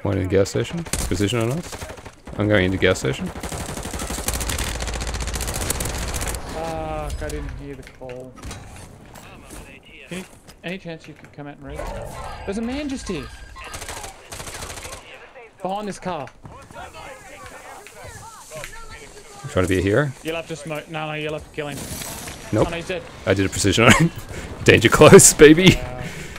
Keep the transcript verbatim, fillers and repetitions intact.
One in the gas station. Position on us. I'm going into gas station. Fuck, I didn't hear the call. Can you, any chance you could come out and read? There's a man just here. Behind this car. I'm trying to be here. You'll have to smoke. No, no, you'll have to kill him. Nope. Oh, no, he's dead. I did a precision on him. Danger close, baby. Uh,